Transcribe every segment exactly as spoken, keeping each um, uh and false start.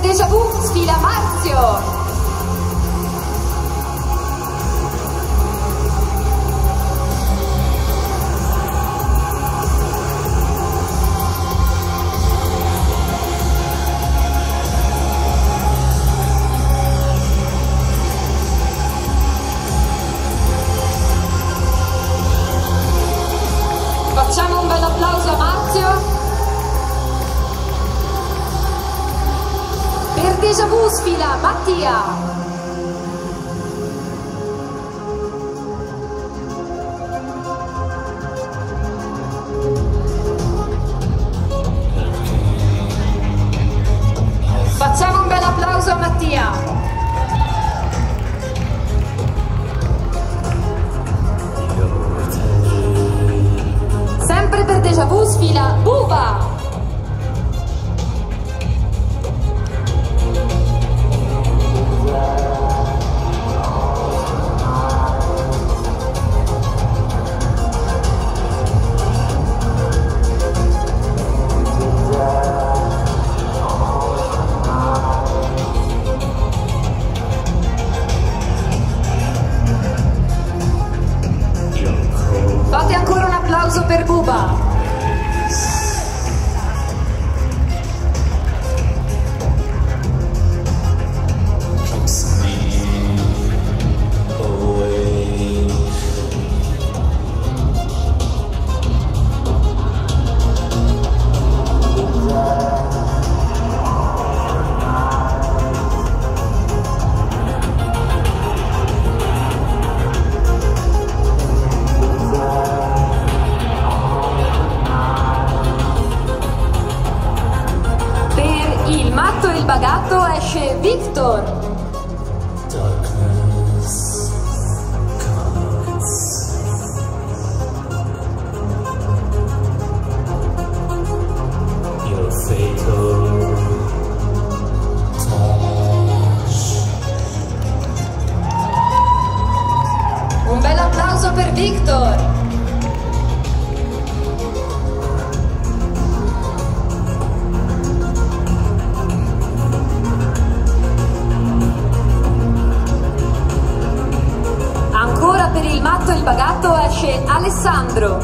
Déjà Vu sfila Marzio. Facciamo un bel applauso a Marzio. Per Déjà Vu sfila Mattia. Facciamo un bel applauso a Mattia. Sempre per Déjà Vu sfila Buba. Fate ancora un applauso per Buba. Il matto e il bagatto esce Victor. Darkness comes. Your fatal touch. Un bel applauso per Victor. Per il matto e il bagatto esce Alessandro.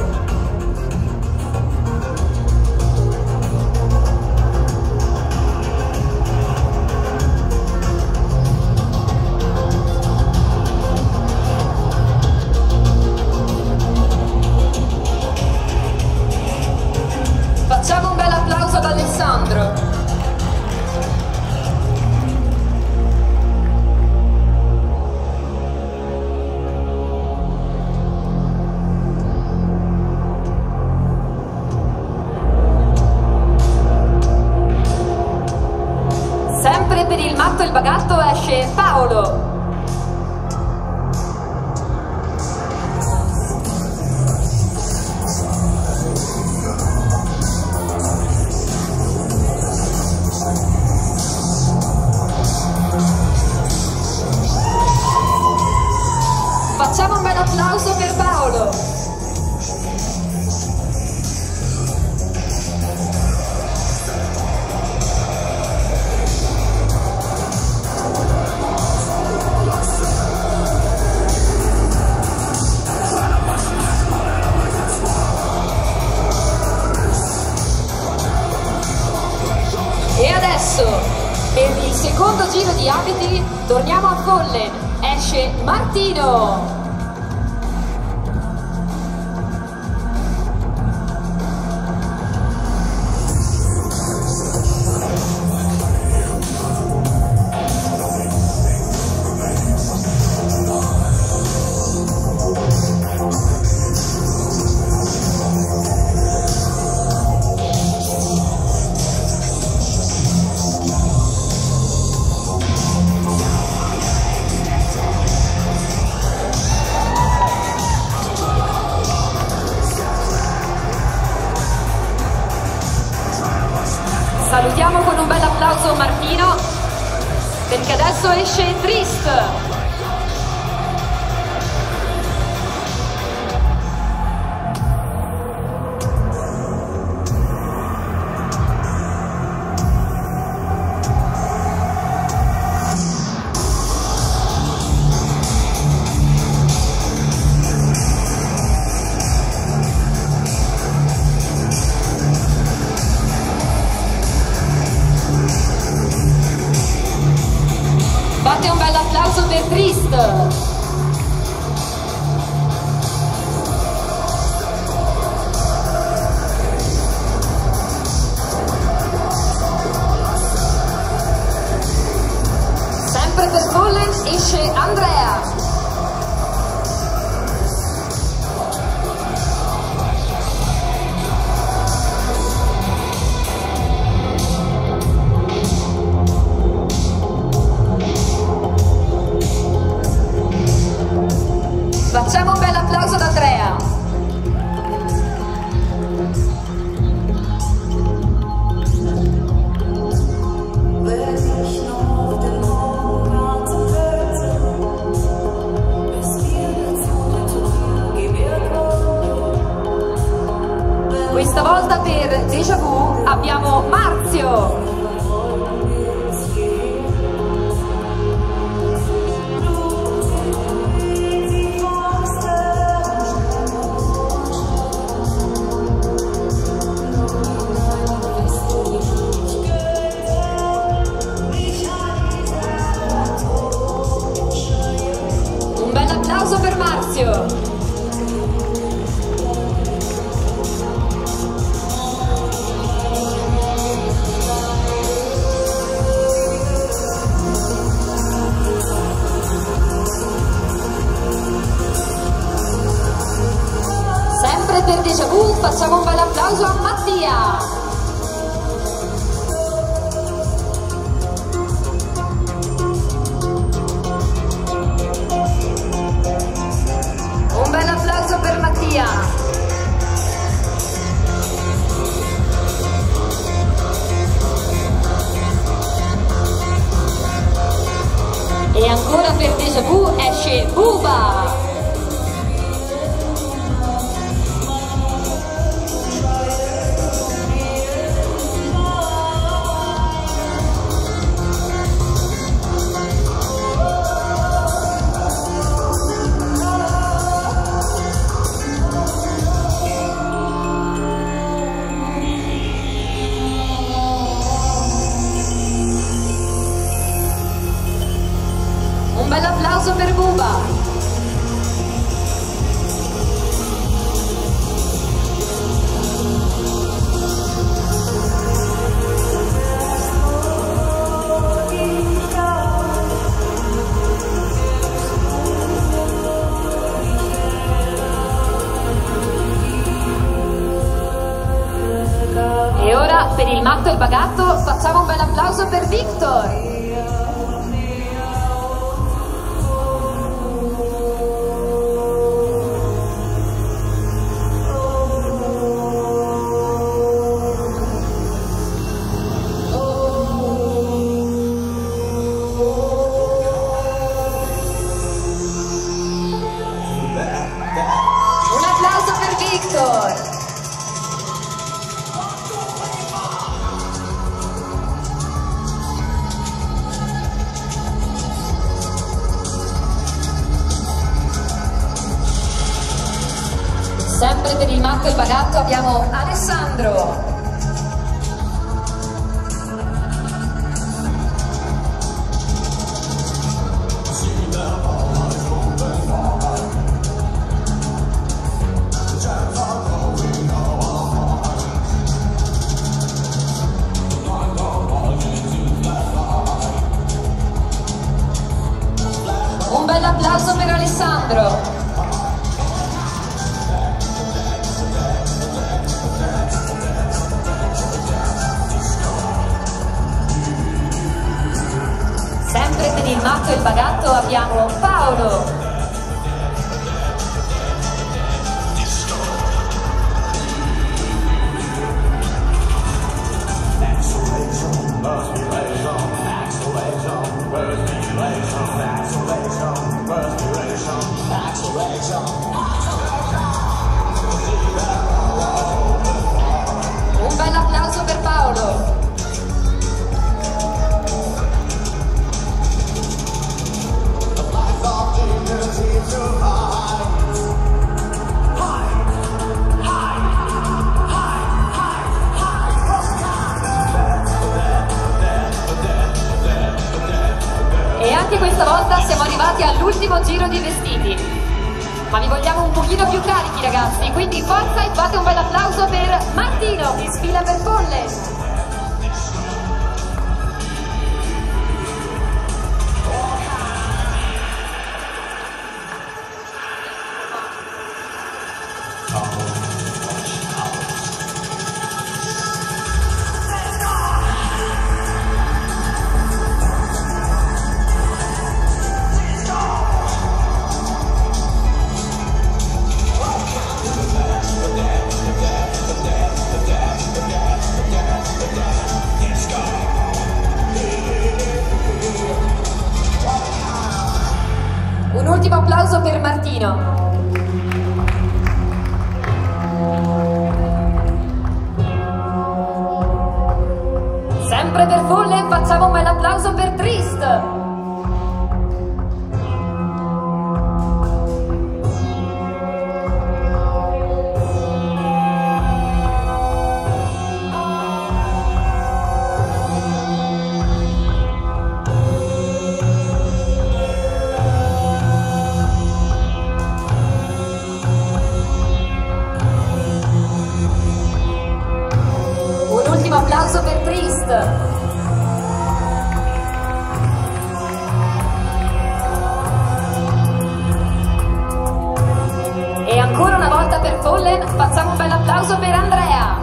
Facciamo un bel applauso ad Alessandro. Sempre per il matto e il bagatto esce Paolo. Facciamo un bel applauso per Paolo. E adesso, per il secondo giro di abiti, torniamo a Gollen. Esce Martino. Salutiamo con un bel applauso Martino, perché adesso esce Trist. Facciamo un bel applauso ad Andrea. Questa volta per Déjà Vu abbiamo Marzio. Un bel applauso per Marzio. Per Déjà Vu facciamo un bel applauso a Mattia. Un bel applauso per Mattia. E ancora per Déjà Vu esce Buba. Un bel applauso per Buba. E ora per il matto e il bagatto facciamo un bel applauso per Victor. Un applauso per Victor. Sempre per il matto e il bagatto abbiamo Alessandro. Un bel applauso per Alessandro. Sempre per il matto e il bagatto abbiamo Paolo. Un bel applauso per Paolo. E anche questa volta siamo arrivati all'ultimo giro di vestiti, ma vi vogliamo un pochino più carichi ragazzi, quindi forza e fate un bel applauso per Martino che sfila per Folle. per Martino. Sempre per Fallen facciamo un bel applauso per Trist. Un ultimo applauso per Trist. E ancora una volta per Fallen facciamo un bel applauso per Andrea.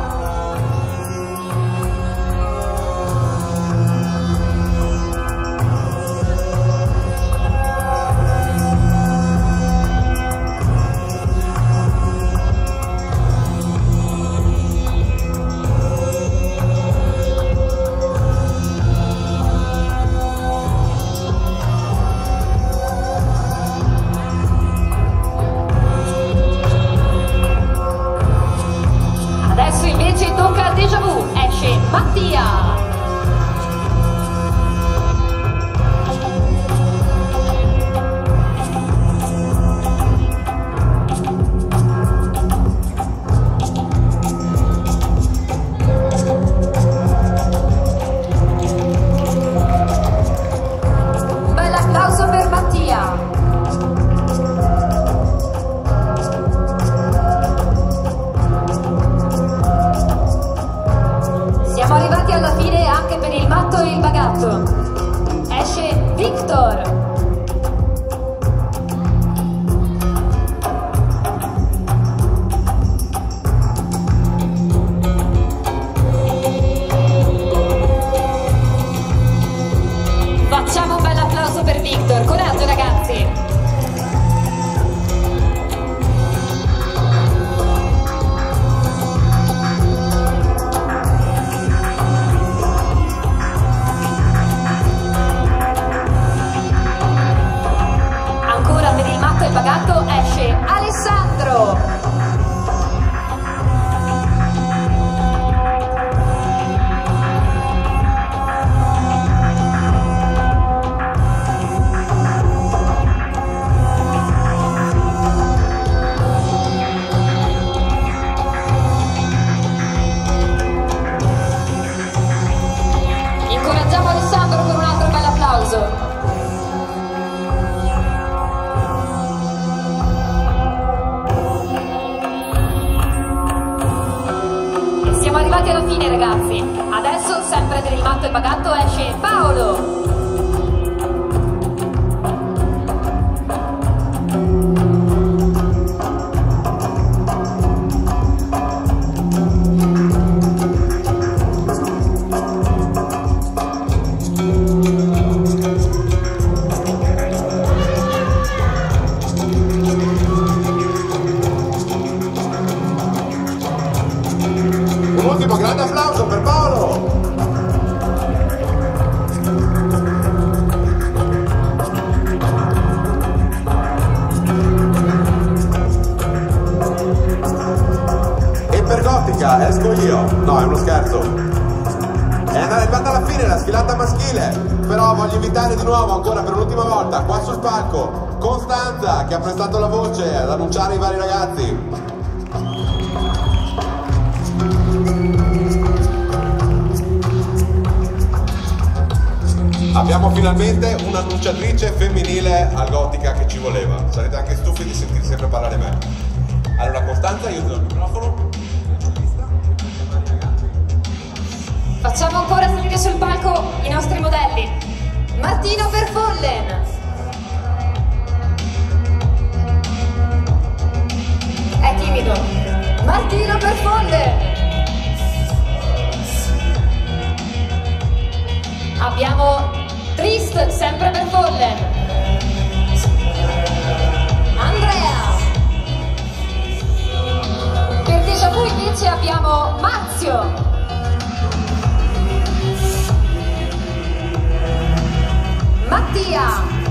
Invece tocca a Déjà Vu, esce Mattia. Un bel applauso per Mattia. Siamo arrivati alla fine anche per il matto e il bagatto. Esce Victor. Facciamo un bel applauso per Victor. Coraggio ragazzi. Il bagatto esce Alessandro. Incoraggiamo Alessandro con un altro bel applauso. Siamo arrivati alla fine ragazzi, adesso sempre per il matto e bagatto esce Paolo. Un ultimo grande applauso per Paolo! E per Gotica esco io! No, è uno scherzo! È arrivata alla fine la sfilata maschile, però voglio invitare di nuovo ancora per l'ultima volta qua sul palco Costanza, che ha prestato la voce ad annunciare i vari ragazzi. Abbiamo finalmente un'annunciatrice femminile al Gotica che ci voleva. Sarete anche stufi di sentire sempre parlare me. Allora Costanza, io do il microfono. Facciamo ancora salire sul palco i nostri modelli. Martino per Fallen. È timido. Martino per Fallen. Abbiamo Trist sempre per Fallen. Andrea. Per Déjà Vu invece abbiamo Marzio. Mattia.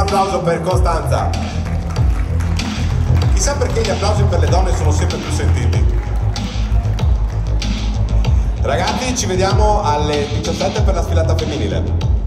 applauso per Costanza. Chissà perché gli applausi per le donne sono sempre più sentiti. Ragazzi, ci vediamo alle diciassette per la sfilata femminile.